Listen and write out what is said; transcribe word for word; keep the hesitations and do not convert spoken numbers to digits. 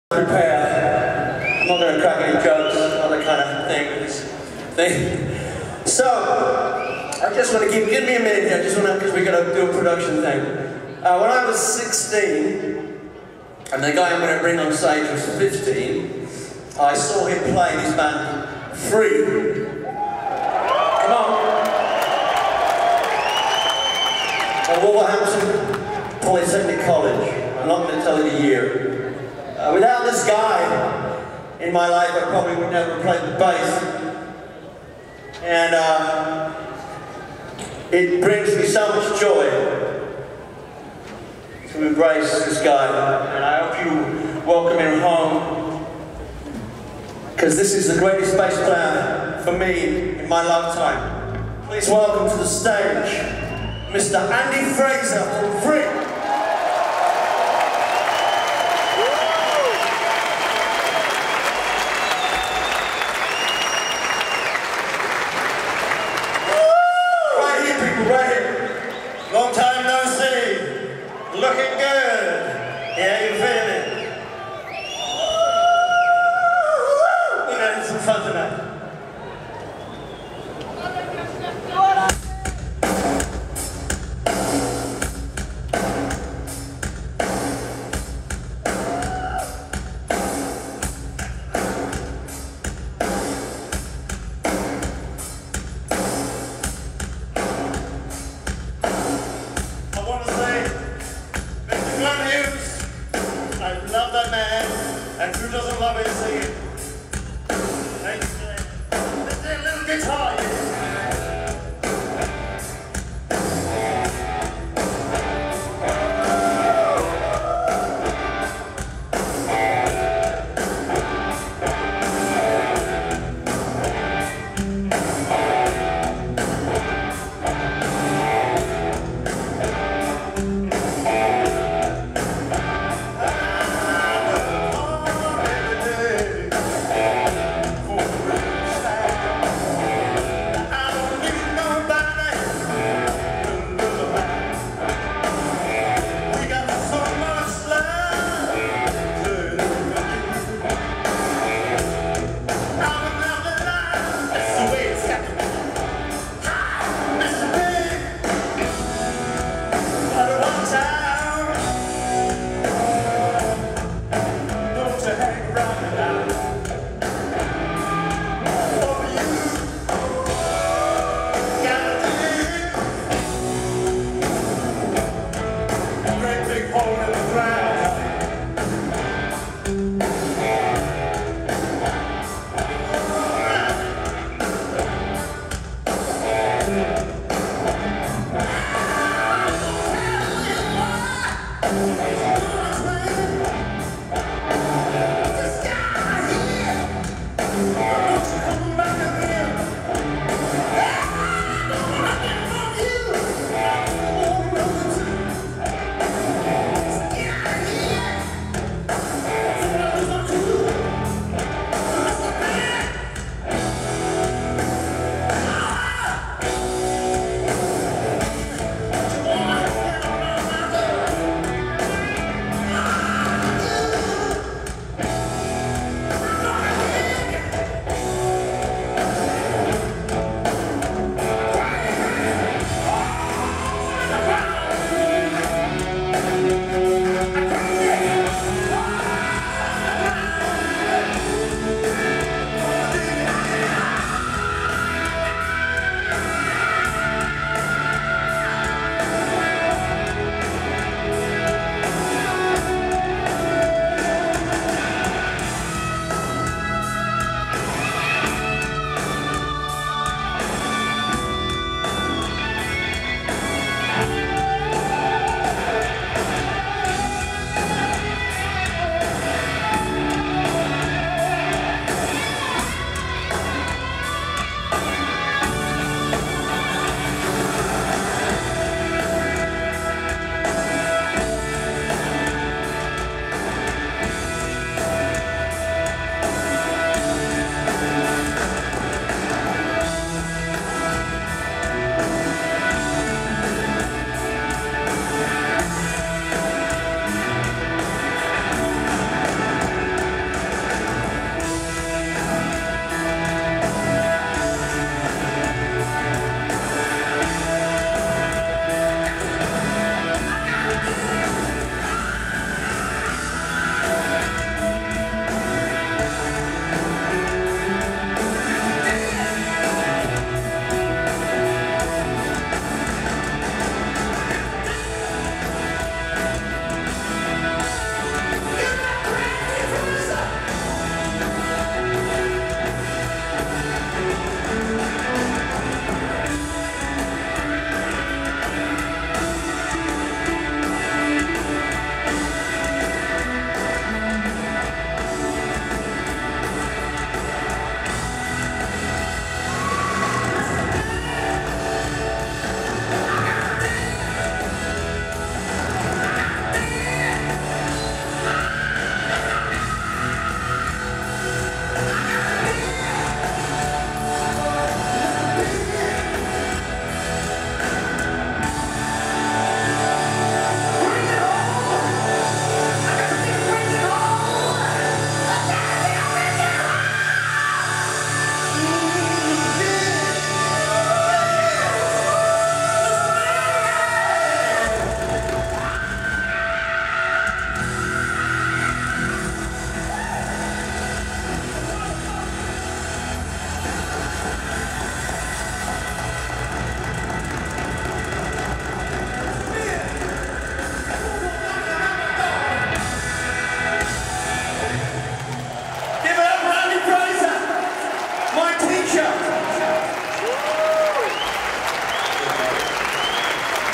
Prepare. I'm not going to crack any jokes, other kind of things. Thing. So, I just want to give, give me a minute here, I just want to, because we're going to do a production thing. Uh, when I was sixteen, and the guy I'm going to bring on stage was fifteen, I saw him play in his band, Free. Come on. At Wolverhampton Polytechnic College. I'm not going to tell you the year. Uh, without this guy in my life, I probably would never have played the bass. And uh, it brings me so much joy to embrace this guy. And I hope you welcome him home, because this is the greatest bass player for me in my lifetime. Please welcome to the stage, Mister Andy Fraser from Free. Long time no see. Looking good. Yeah, you feel it? We're going to have some fun tonight. I love that man, and who doesn't love it singing? Let's do a little guitar, yeah. Hole in the ground.